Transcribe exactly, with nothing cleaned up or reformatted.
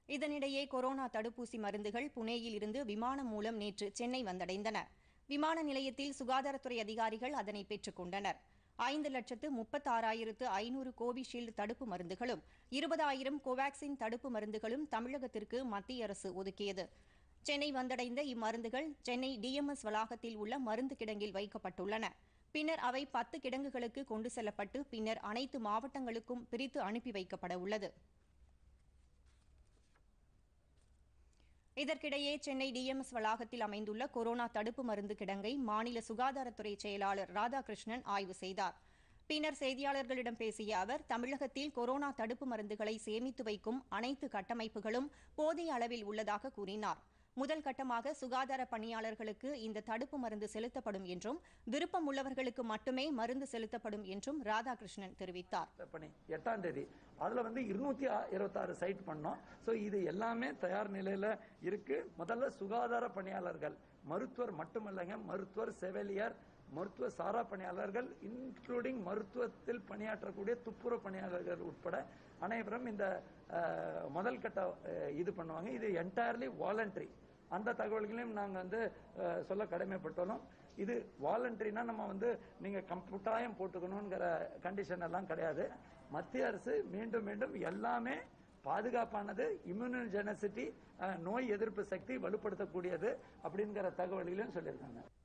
இதனிடையே கொரோனா தடுப்பூசி மருந்துகள் புனேயில் இருந்து விமானம் மூலம் நேற்று சென்னை வந்தடைந்தன. விமான நிலையத்தில் சுகாதாரத்துறை அதிகாரிகள் அதனை பெற்றுக் கொண்டனர். ஐந்து லட்சத்து முப்பத்தாறாயிரத்து ஐநூறு கோவிஷீல்டு தடுப்பு மருந்துகளும் இருபதாயிரம் கோவாக்சின் தடுப்பு மருந்துகளும் தமிழகத்திற்கு மத்திய அரசு ஒதுக்கியது. சென்னை வந்தடைந்த இம்மருந்துகள் சென்னை டிஎம்எஸ் வளாகத்தில் உள்ள மருந்து கிடங்கில் வைக்கப்பட்டுள்ளன. பின்னர் அவை பத்து கிடங்குகளுக்கு கொண்டு செல்லப்பட்டு பின்னர் அனைத்து மாவட்டங்களுக்கும் பிரித்து அனுப்பி வைக்கப்பட உள்ளது. இதற்கிடையே சென்னை டிஎம்எஸ் வளாகத்தில் அமைந்துள்ள கொரோனா தடுப்பு மருந்து கிடங்கை மாநில சுகாதாரத்துறை செயலாளர் ராதாகிருஷ்ணன் ஆய்வு செய்தார். பின்னர் செய்தியாளர்களிடம் பேசிய அவர், தமிழகத்தில் கொரோனா தடுப்பு மருந்துகளை சேமித்து வைக்கும் அனைத்து கட்டமைப்புகளும் போதிய அளவில் உள்ளதாக கூறினார். முதல் கட்டமாக சுகாதார பணியாளர்களுக்கு இந்த தடுப்பு மருந்து செலுத்தப்படும் என்றும் விருப்பம் உள்ளவர்களுக்கு மட்டுமே மருந்து செலுத்தப்படும் என்றும் ராதாகிருஷ்ணன் தெரிவித்தார். எட்டாம் தேதி அதுல வந்து இருநூத்தி இருபத்தி ஆறு சைட் பண்ணோம். சோ இது எல்லாமே தயார் நிலையில இருக்கு. முதல்ல சுகாதார பணியாளர்கள், மருத்துவர் மட்டுமல்லங்க, மருத்துவர், செவிலியர், மருத்துவ சாரா பணியாளர்கள், இன்க்ளூடிங் மருத்துவத்தில் பணியாற்றக்கூடிய துப்புரவு பணியாளர்கள் உட்பட அனைவரும் இந்த முதல் கட்ட இது பண்ணுவாங்க. இது என்டையர்லி வாலண்டரி. அந்த தகவல்களையும் நாங்க வந்து சொல்ல கடமைப்பட்டோம். இது வாலண்டரினா நம்ம வந்து நீங்க கட்டாயம் போட்டுக்கணுங்கிற கண்டிஷன் எல்லாம் கிடையாது. மத்திய அரசு மீண்டும் மீண்டும் எல்லாமே பாதுகாப்பானது, இம்யூனோஜெனசிட்டி, நோய் எதிர்ப்பு சக்தி வலுப்படுத்தக்கூடியது அப்படிங்கிற தகவல்களையும் சொல்லியிருக்காங்க.